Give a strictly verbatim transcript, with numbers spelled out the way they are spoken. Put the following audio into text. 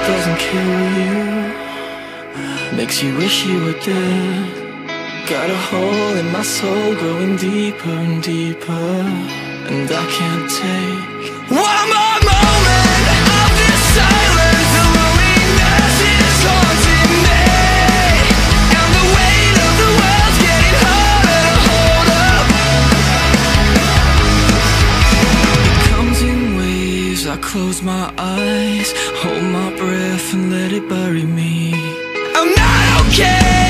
doesn't kill you, makes you wish you were dead. Got a hole in my soul growing deeper and deeper, and I can't take one more moment of this silence. The loneliness is haunting me, and the weight of the world's getting harder to hold up. It comes in waves, I close my eyes, hold my breath and let it bury me. I'm not okay.